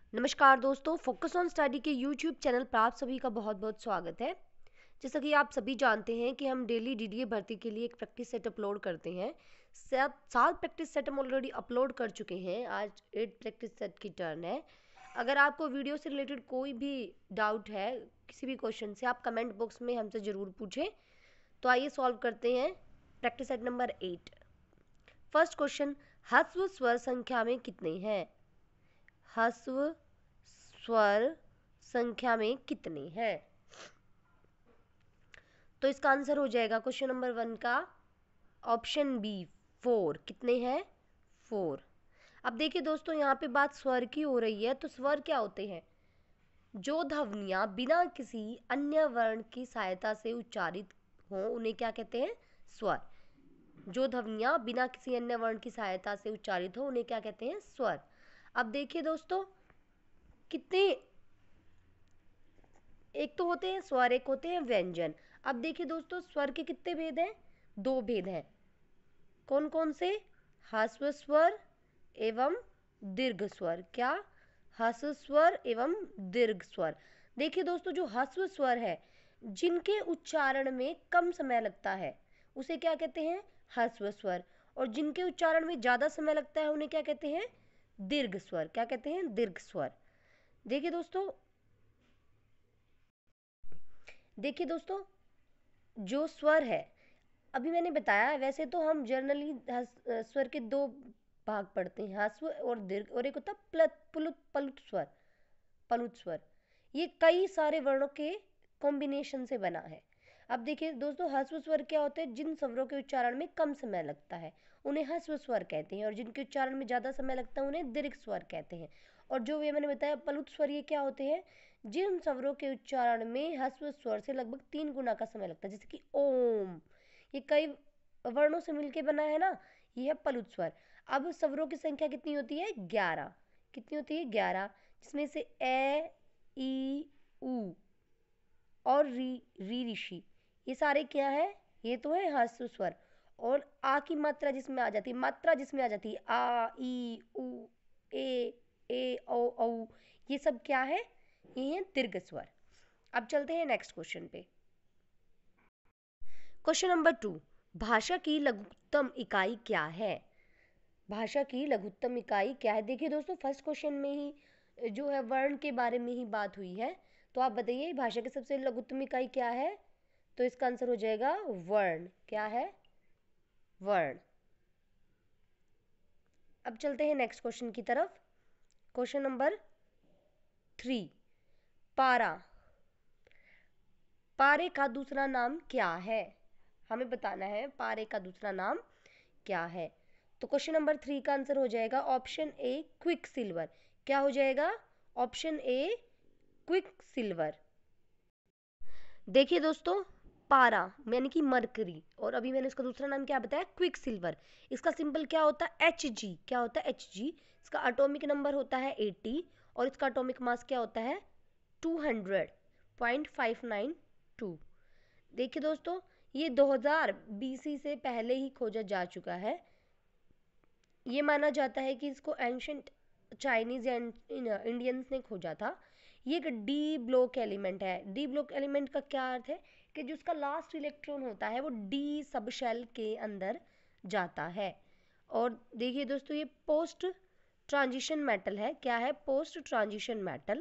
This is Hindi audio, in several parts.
नमस्कार दोस्तों, फोकस ऑन स्टडी के यूट्यूब चैनल पर आप सभी का बहुत बहुत स्वागत है। जैसा कि आप सभी जानते हैं कि हम डेली डीडीए भर्ती के लिए एक प्रैक्टिस सेट अपलोड करते हैं। 7 प्रैक्टिस सेट हम ऑलरेडी अपलोड कर चुके हैं। आज 8 प्रैक्टिस सेट की टर्न है। अगर आपको वीडियो से रिलेटेड कोई भी डाउट है, किसी भी क्वेश्चन से, आप कमेंट बॉक्स में हमसे ज़रूर पूछें। तो आइए सॉल्व करते हैं practice set number 8। First question, ह्रस्व स्वर संख्या में कितने हैं? ह्रस्व स्वर संख्या में कितने हैं? तो इसका आंसर हो जाएगा क्वेश्चन नंबर 1 का ऑप्शन बी 4। कितने हैं? 4। अब देखिए दोस्तों, यहाँ पे बात स्वर की हो रही है। तो स्वर क्या होते हैं? जो ध्वनियाँ बिना किसी अन्य वर्ण की सहायता से उच्चारित हों उन्हें क्या कहते हैं? स्वर। जो ध्वनियाँ बिना किसी अन्य वर्ण की सहायता से उच्चारित हो उन्हें क्या कहते हैं? स्वर। अब देखिए दोस्तों, कितने, एक तो होते हैं स्वर, एक होते हैं व्यंजन। अब देखिए दोस्तों, स्वर के कितने भेद हैं? 2 भेद हैं। कौन कौन से? ह्रस्व स्वर एवं दीर्घ स्वर। क्या? ह्रस्व स्वर एवं दीर्घ स्वर। देखिए दोस्तों, जो ह्रस्व स्वर है, जिनके उच्चारण में कम समय लगता है, उसे क्या कहते हैं? ह्रस्व स्वर। और जिनके उच्चारण में ज़्यादा समय लगता है उन्हें क्या कहते हैं? दीर्घ स्वर। क्या कहते हैं? दीर्घ स्वर। देखिए दोस्तों, जो स्वर है, अभी मैंने बताया, वैसे तो हम जनरली स्वर के 2 भाग पढ़ते हैं, ह्रस्व और दीर्घ, और एक होता है प्लुत स्वर। प्लुत स्वर ये कई सारे वर्णों के कॉम्बिनेशन से बना है। अब देखिए दोस्तों, ह्रस्व स्वर क्या होते हैं? जिन स्वरों के उच्चारण में कम समय लगता है उन्हें ह्रस्व स्वर कहते हैं, और जिनके उच्चारण में ज़्यादा समय लगता है उन्हें दीर्घ स्वर कहते हैं। और जो ये मैंने बताया प्लुत स्वर, ये क्या होते हैं? जिन स्वरों के उच्चारण में ह्रस्व स्वर से लगभग 3 गुना का समय लगता है, जैसे कि ओम। ये कई वर्णों से मिलके बना है ना, ये है प्लुत स्वर। अब स्वरों की संख्या कितनी होती है? 11। कितनी होती है? 11। जिसमें से ए, ई, उ और री ऋषि, ये सारे क्या है? ये तो है ह्रस्व स्वर। और आ की मात्रा जिसमें आ जाती है, आ, ई, उ, ए औ, ये सब क्या है? ये है दीर्घ स्वर। अब चलते हैं नेक्स्ट क्वेश्चन पे। क्वेश्चन नंबर 2, भाषा की लघुत्तम इकाई क्या है? भाषा की लघुत्तम इकाई क्या है? देखिए दोस्तों, फर्स्ट क्वेश्चन में ही जो है वर्ण के बारे में ही बात हुई है। तो आप बताइए, भाषा की सबसे लघुत्तम इकाई क्या है? तो इसका आंसर हो जाएगा वर्ण। क्या है? वर्ण। अब चलते हैं नेक्स्ट क्वेश्चन की तरफ। क्वेश्चन नंबर 3, पारा। पारे का दूसरा नाम क्या है? हमें बताना है पारे का दूसरा नाम क्या है। तो क्वेश्चन नंबर 3 का आंसर हो जाएगा ऑप्शन ए क्विक सिल्वर। क्या हो जाएगा? Option A quicksilver. देखिए दोस्तों, पारा यानी कि मरकरी, और अभी मैंने इसका दूसरा नाम क्या बताया? Quick silver. इसका सिंबल क्या होता है? Hg। क्या होता है? Hg। इसका एटॉमिक नंबर होता है 80, और इसका एटॉमिक मास क्या होता है? 200.592। देखिए दोस्तों, ये 2000 BC से पहले ही खोजा जा चुका है। ये माना जाता है कि इसको एंशंट चाइनीज या इंडियंस ने खोजा था। ये एक डी ब्लॉक एलिमेंट है। डी ब्लॉक एलिमेंट का क्या अर्थ है? कि जो उसका लास्ट इलेक्ट्रॉन होता है वो डी सब शेल के अंदर जाता है। और देखिए दोस्तों, ये पोस्ट ट्रांजिशन मेटल है। क्या है? Post transition metal.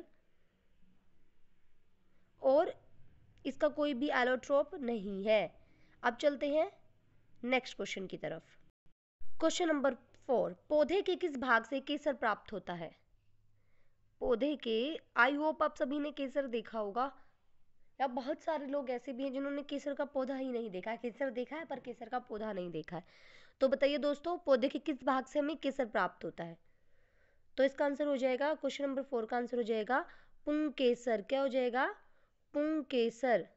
और इसका कोई भी एलोट्रोप नहीं है। अब चलते हैं नेक्स्ट क्वेश्चन की तरफ। क्वेश्चन नंबर 4, पौधे के किस भाग से केसर प्राप्त होता है? पौधे के, आई होप आप सभी ने केसर देखा होगा, या बहुत सारे लोग ऐसे भी हैं जिन्होंने केसर का पौधा ही नहीं देखा है। केसर देखा है पर केसर का पौधा नहीं देखा है। तो बताइए दोस्तों, पौधे के किस भाग से हमें केसर प्राप्त होता है? तो इसका आंसर हो जाएगा, क्वेश्चन नंबर 4 का आंसर हो जाएगा पुंकेसर। क्या हो जाएगा? पुंकेसर।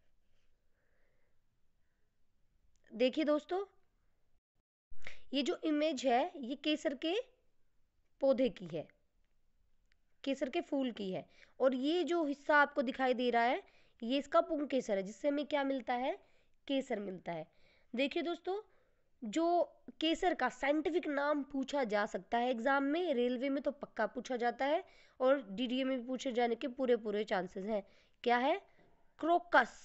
देखिए दोस्तों, ये जो इमेज है ये केसर के पौधे की है, केसर के फूल की है। और ये जो हिस्सा आपको दिखाई दे रहा है, ये इसका पुंकेसर है, जिससे हमें क्या मिलता है? केसर मिलता है। देखिए दोस्तों, जो केसर का साइंटिफिक नाम पूछा जा सकता है एग्जाम में, रेलवे में तो पक्का पूछा जाता है और डीडीए में भी पूछे जाने के पूरे पूरे चांसेस हैं। क्या है? Crocus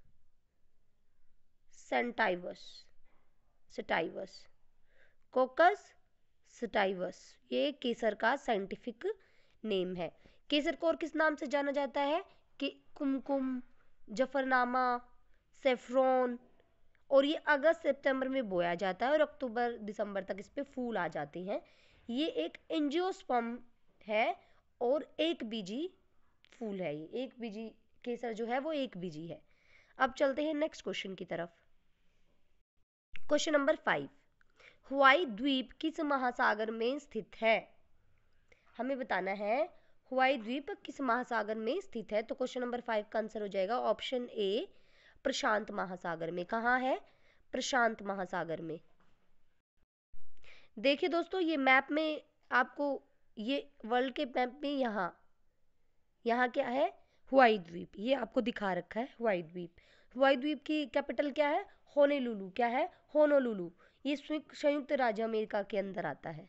sativus, sativus, crocus sativus, ये केसर का साइंटिफिक नेम है। केसर को और किस नाम से जाना जाता है? कि कुमकुम, जफरनामा, सेफ्रॉन। और ये अगस्त सितंबर में बोया जाता है और अक्टूबर दिसंबर तक इस पे फूल आ जाते हैं। ये एक एंजियोस्पर्म है और एक बीजी फूल है। ये एक बीजी केसर जो है वो एक बीजी है। अब चलते हैं नेक्स्ट क्वेश्चन की तरफ। क्वेश्चन नंबर 5, हवाई द्वीप किस महासागर में स्थित है? हमें बताना है हवाई द्वीप किस महासागर में स्थित है। तो क्वेश्चन नंबर 5 का आंसर हो जाएगा ऑप्शन ए, प्रशांत महासागर में। कहाँ है? प्रशांत महासागर में। देखिए दोस्तों, ये मैप में आपको, ये वर्ल्ड के मैप में यहाँ क्या है? हवाई द्वीप, ये आपको दिखा रखा है हवाई द्वीप। हवाई द्वीप की कैपिटल क्या है? होनोलुलु। क्या है? होनोलुलु। ये संयुक्त राज्य अमेरिका के अंदर आता है।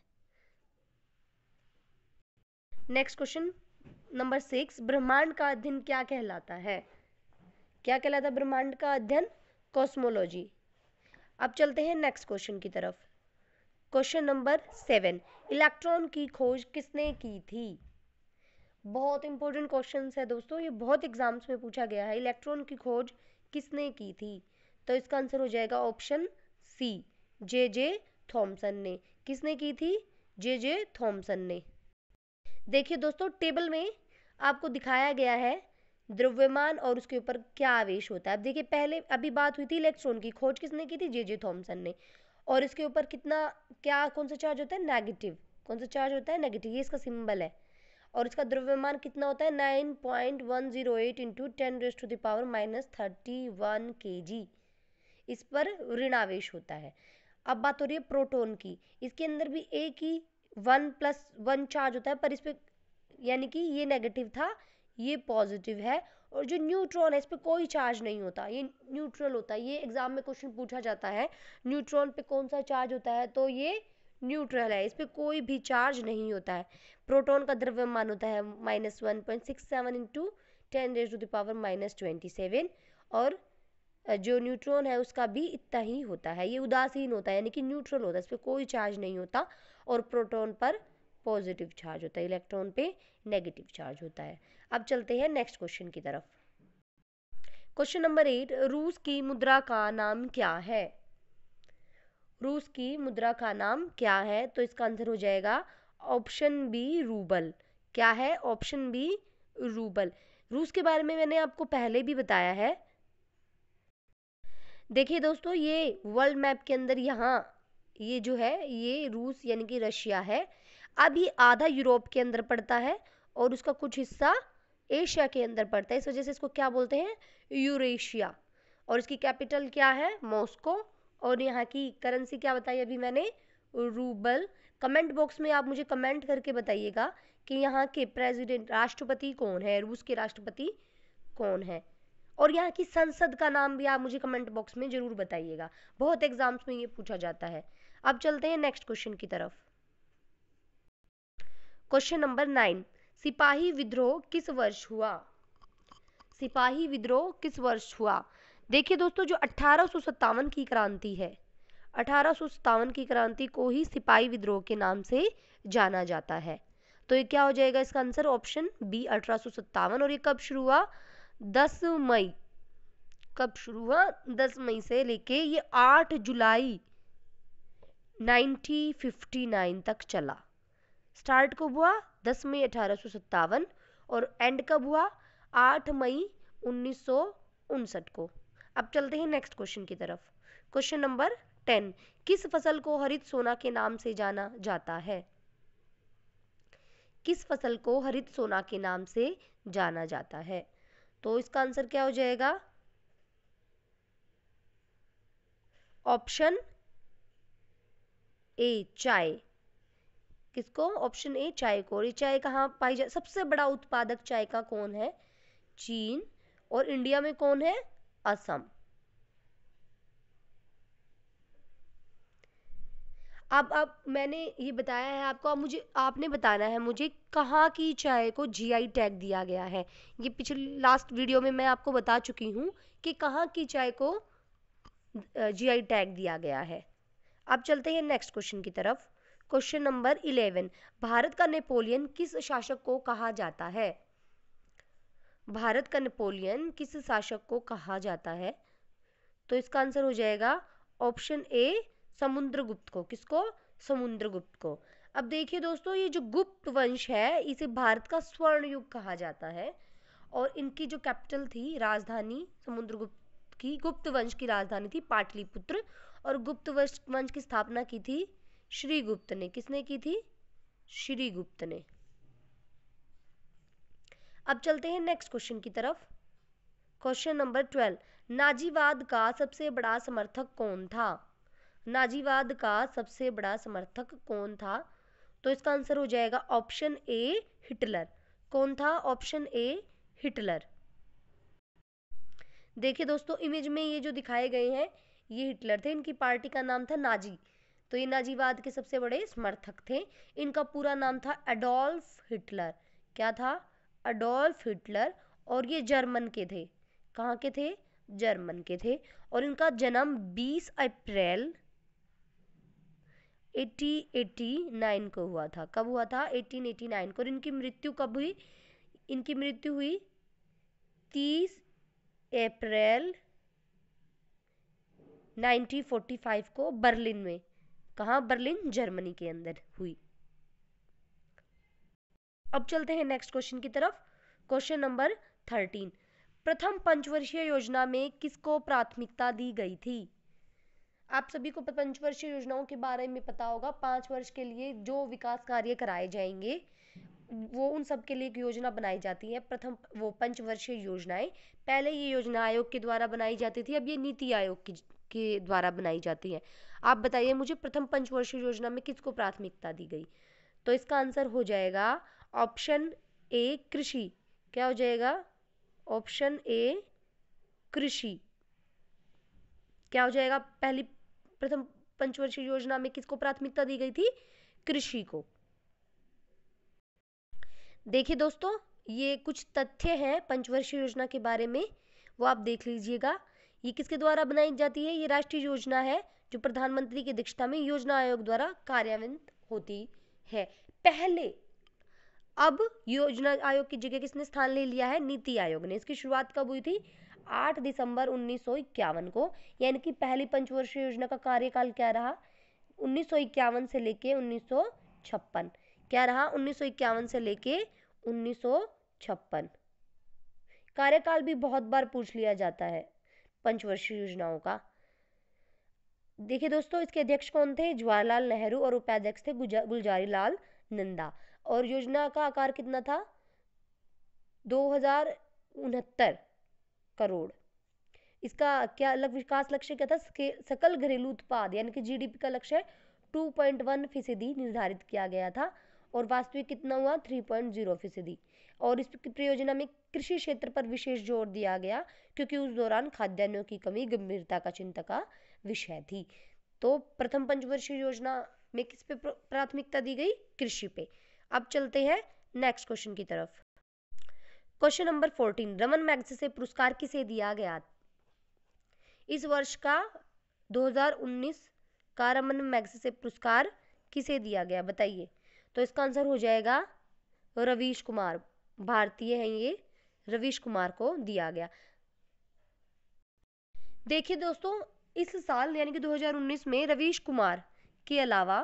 नेक्स्ट क्वेश्चन नंबर 6, ब्रह्मांड का अध्ययन क्या कहलाता है? क्या कहलाता है ब्रह्मांड का अध्ययन? कॉस्मोलॉजी। अब चलते हैं नेक्स्ट क्वेश्चन की तरफ। क्वेश्चन नंबर 7, इलेक्ट्रॉन की खोज किसने की थी? बहुत इंपॉर्टेंट क्वेश्चन है दोस्तों, ये बहुत एग्जाम्स में पूछा गया है। इलेक्ट्रॉन की खोज किसने की थी? तो इसका आंसर हो जाएगा ऑप्शन सी, जे जे थॉमसन ने। किसने की थी? जे जे थॉमसन ने। देखिए दोस्तों, टेबल में आपको दिखाया गया है द्रव्यमान और उसके ऊपर क्या आवेश होता है। अब देखिए, पहले अभी बात हुई थी इलेक्ट्रॉन की खोज किसने की थी? जे जे थॉमसन ने। और इसके ऊपर कितना, क्या, कौन सा चार्ज होता है? नेगेटिव। कौन सा चार्ज होता है? नेगेटिव। ये इसका सिंबल है। और इसका द्रव्यमान कितना होता है? 9.108 इंटू 10⁻⁻31 kg। इस पर ऋण आवेश होता है। अब बात हो रही है प्रोटॉन की। इसके अंदर भी एक ही 1+1 चार्ज होता है, पर इस पर यानी कि ये नेगेटिव था, ये पॉजिटिव है। और जो न्यूट्रॉन है, इस पर कोई चार्ज नहीं होता, ये न्यूट्रल होता है। ये एग्जाम में क्वेश्चन पूछा जाता है, न्यूट्रॉन पे कौन सा चार्ज होता है? तो ये न्यूट्रल है, इस पर कोई भी चार्ज नहीं होता है। प्रोटॉन का द्रव्यमान होता है -1.67 इंटू 10⁻⁻27। और जो न्यूट्रॉन है उसका भी इतना ही होता है, ये उदासीन होता है, यानी कि न्यूट्रल होता है, इस पर कोई चार्ज नहीं होता। और प्रोटॉन पर पॉजिटिव चार्ज होता है, इलेक्ट्रॉन पे नेगेटिव चार्ज होता है। अब चलते हैं नेक्स्ट क्वेश्चन की तरफ। क्वेश्चन नंबर 8, रूस की मुद्रा का नाम क्या है? रूस की मुद्रा का नाम क्या है? तो इसका आंसर हो जाएगा ऑप्शन बी, रूबल। क्या है? Option B, rouble. रूस के बारे में मैंने आपको पहले भी बताया है। देखिए दोस्तों, ये वर्ल्ड मैप के अंदर यहाँ ये जो है ये रूस यानी कि रशिया है। अब ये आधा यूरोप के अंदर पड़ता है और उसका कुछ हिस्सा एशिया के अंदर पड़ता है, इस वजह से इसको क्या बोलते हैं? यूरेशिया। और इसकी कैपिटल क्या है? मॉस्को। और यहाँ की करेंसी क्या बताई अभी मैंने? रूबल। कमेंट बॉक्स में आप मुझे कमेंट करके बताइएगा कि यहाँ के प्रेसिडेंट, राष्ट्रपति कौन है, रूस के राष्ट्रपति कौन है। और यहाँ की संसद का नाम भी आप मुझे कमेंट बॉक्स में जरूर बताइएगा, बहुत एग्जाम्स में ये पूछा जाता है। अब चलते हैं नेक्स्ट क्वेश्चन की तरफ। क्वेश्चन नंबर 9, सिपाही विद्रोह किस वर्ष हुआ? सिपाही विद्रोह किस वर्ष हुआ? देखिए दोस्तों, जो 1857 की क्रांति है, 1857 की क्रांति को ही सिपाही विद्रोह के नाम से जाना जाता है। तो ये क्या हो जाएगा इसका आंसर? Option B, 1857। और ये कब शुरू हुआ? 10 मई। कब शुरू हुआ? 10 मई से लेके ये 8 जुलाई 1959 तक चला। स्टार्ट कब हुआ? 10 मई 1857। और एंड कब हुआ? 8 मई 1959 को। अब चलते हैं नेक्स्ट क्वेश्चन की तरफ। क्वेश्चन नंबर 10, किस फसल को हरित सोना के नाम से जाना जाता है? किस फसल को हरित सोना के नाम से जाना जाता है? तो इसका आंसर क्या हो जाएगा? ऑप्शन ए, चाय। किसको? ऑप्शन ए, चाय को। और ये चाय कहाँ पाई जा, सबसे बड़ा उत्पादक चाय का कौन है? चीन। और इंडिया में कौन है? असम। अब मैंने ये बताया है आपको, अब मुझे आपने बताना है मुझे कहाँ की चाय को जीआई टैग दिया गया है। ये पिछले लास्ट वीडियो में मैं आपको बता चुकी हूँ कि कहाँ की चाय को जीआई टैग दिया गया है। अब चलते हैं नेक्स्ट क्वेश्चन की तरफ। क्वेश्चन नंबर 11, भारत का नेपोलियन किस शासक को कहा जाता है? भारत का नेपोलियन किस शासक को कहा जाता है? तो इसका आंसर हो जाएगा ऑप्शन ए, समुद्रगुप्त को। किसको? समुद्रगुप्त को। अब देखिए दोस्तों, ये जो गुप्त वंश है इसे भारत का स्वर्ण युग कहा जाता है, और इनकी जो कैपिटल थी, राजधानी समुद्रगुप्त की, गुप्त वंश की राजधानी थी पाटलिपुत्र, और गुप्त वंश की स्थापना की थी श्रीगुप्त ने। किसने की थी? श्रीगुप्त ने। अब चलते हैं नेक्स्ट क्वेश्चन की तरफ। क्वेश्चन नंबर 12, नाजीवाद का सबसे बड़ा समर्थक कौन था? नाजीवाद का सबसे बड़ा समर्थक कौन था? तो इसका आंसर हो जाएगा ऑप्शन ए, हिटलर। कौन था? Option A, Hitler. देखिए दोस्तों, इमेज में ये जो दिखाए गए हैं ये हिटलर थे, इनकी पार्टी का नाम था नाजी। तो ये नाजीवाद के सबसे बड़े समर्थक थे। इनका पूरा नाम था एडोल्फ हिटलर। क्या था? Adolf Hitler. और ये जर्मन के थे। कहाँ के थे? जर्मन के थे। और इनका जन्म 20 अप्रैल 1889 को हुआ था। कब हुआ था? 1889 को। और इनकी मृत्यु कब हुई? इनकी मृत्यु हुई 30 अप्रैल 1945 को बर्लिन में। कहाँ? बर्लिन, जर्मनी के अंदर हुई। अब चलते हैं नेक्स्ट क्वेश्चन की तरफ। क्वेश्चन नंबर 13, प्रथम पंचवर्षीय योजना में किसको प्राथमिकता दी गई थी? आप सभी को पंचवर्षीय योजनाओं के बारे में पता होगा। 5 वर्ष के लिए जो विकास कार्य कराए जाएंगे वो उन सब के लिए एक योजना बनाई जाती है, प्रथम वो पंचवर्षीय योजनाएं। पहले ये योजना आयोग के द्वारा बनाई जाती थी, अब ये नीति आयोग के द्वारा बनाई जाती है। आप बताइए मुझे, प्रथम पंचवर्षीय योजना में किसको प्राथमिकता दी गई? तो इसका आंसर हो जाएगा ऑप्शन ए, कृषि। क्या हो जाएगा? ऑप्शन ए, कृषि। क्या हो जाएगा? पहली प्रथम पंचवर्षीय योजना में किसको प्राथमिकता दी गई थी? कृषि को। देखिए दोस्तों, ये कुछ तथ्य हैं पंचवर्षीय योजना के बारे में, वो आप देख लीजिएगा। ये किसके द्वारा बनाई जाती है? ये राष्ट्रीय योजना है जो प्रधानमंत्री की अध्यक्षता में योजना आयोग द्वारा कार्यान्वित होती है पहले। अब योजना आयोग की जगह किसने स्थान ले लिया है? नीति आयोग ने। इसकी शुरुआत कब हुई थी? 8 दिसंबर 1951 को। यानी कि पहली पंचवर्षीय योजना का कार्यकाल क्या रहा? 1951 से लेके 1956। क्या रहा? 1951 से लेके 1956। कार्यकाल भी बहुत बार पूछ लिया जाता है पंचवर्षीय योजनाओं का। देखिए दोस्तों, इसके अध्यक्ष कौन थे? जवाहरलाल नेहरू। और उपाध्यक्ष थे गुलजारी लाल नंदा। और योजना का आकार कितना था? 2069 करोड़। इसका क्या विकास लक्ष्य क्या था? सकल घरेलू उत्पाद यानी कि जीडीपी का लक्ष्य 2.1% निर्धारित किया गया था, और वास्तविक कितना हुआ? 3.0%। और इस परियोजना में कृषि क्षेत्र पर विशेष जोर दिया गया, क्योंकि उस दौरान खाद्यान्नों की कमी गंभीरता का चिंता का विषय थी। तो प्रथम पंचवर्षीय योजना में किस पे प्राथमिकता दी गई? कृषि पे। अब चलते हैं नेक्स्ट क्वेश्चन की तरफ। क्वेश्चन नंबर 14, रमन मैग्सेसे पुरस्कार किसे दिया गया? इस वर्ष का 2019 का रमन मैग्सेसे पुरस्कार किसे दिया गया? बताइए। तो इसका आंसर हो जाएगा रवीश कुमार। भारतीय हैं ये, रवीश कुमार को दिया गया। देखिए दोस्तों, इस साल यानी कि 2019 में रवीश कुमार के अलावा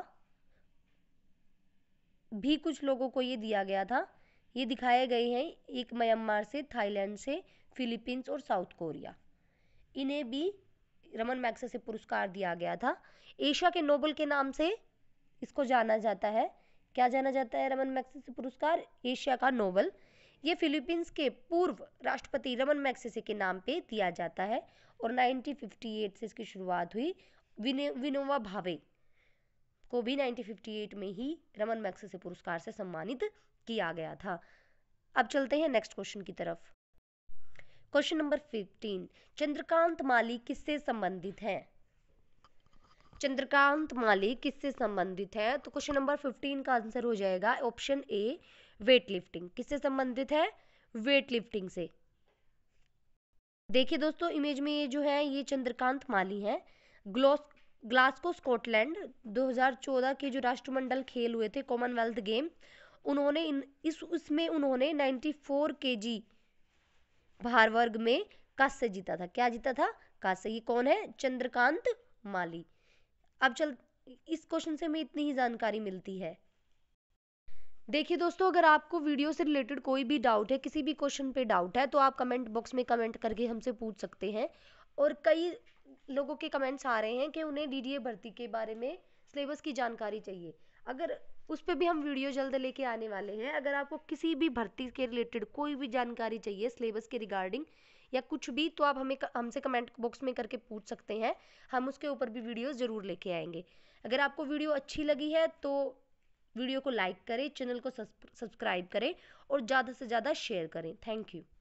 भी कुछ लोगों को ये दिया गया था। ये दिखाए गए हैं, एक म्यांमार से, थाईलैंड से, फिलीपींस और साउथ कोरिया। इन्हें भी रमन मैग्सेसे पुरस्कार दिया गया था। एशिया के नोबेल के नाम से इसको जाना जाता है। क्या जाना जाता है रमन मैग्सेसे पुरस्कार? एशिया का नोबेल। ये फिलीपींस के पूर्व राष्ट्रपति रमन मैग्सेसे के नाम पे दिया जाता है, और 1958 से इसकी शुरुआत हुई। विनोबा भावे को भी 1958 में ही रमन मैग्सेसे पुरस्कार से सम्मानित किया गया था। अब चलते हैं नेक्स्ट क्वेश्चन की तरफ। क्वेश्चन नंबर 15, चंद्रकांत माली किससे संबंधित हैं? चंद्रकांत माली किससे संबंधित है? तो क्वेश्चन नंबर 15 का आंसर हो जाएगा ऑप्शन ए, वेट लिफ्टिंग। किससे संबंधित है? वेट लिफ्टिंग से। देखिए दोस्तों, इमेज में ये जो है ये चंद्रकांत माली है। ग्लासगो स्कॉटलैंड 2014 के जो राष्ट्रमंडल खेल हुए थे, कॉमनवेल्थ गेम, उन्होंने उसमें उन्होंने 94 केजी भार वर्ग में कांस्य जीता था। क्या जीता था? कांस्य। ये कौन है? चंद्रकांत माली। अब चल, इस क्वेश्चन से हमें इतनी ही जानकारी मिलती है। देखिए दोस्तों, अगर आपको वीडियो से रिलेटेड कोई भी डाउट है, किसी भी क्वेश्चन पे डाउट है, तो आप कमेंट बॉक्स में कमेंट करके हमसे पूछ सकते हैं। और कई लोगों के कमेंट्स आ रहे हैं कि उन्हें डीडीए भर्ती के बारे में सिलेबस की जानकारी चाहिए। अगर उस पर भी हम वीडियो जल्द लेके आने वाले हैं। अगर आपको किसी भी भर्ती के रिलेटेड कोई भी जानकारी चाहिए सिलेबस के रिगार्डिंग या कुछ भी, तो आप हमसे कमेंट बॉक्स में करके पूछ सकते हैं। हम उसके ऊपर भी वीडियोस जरूर लेके आएंगे। अगर आपको वीडियो अच्छी लगी है तो वीडियो को लाइक करें, चैनल को सब्सक्राइब करें और ज़्यादा से ज़्यादा शेयर करें। Thank you.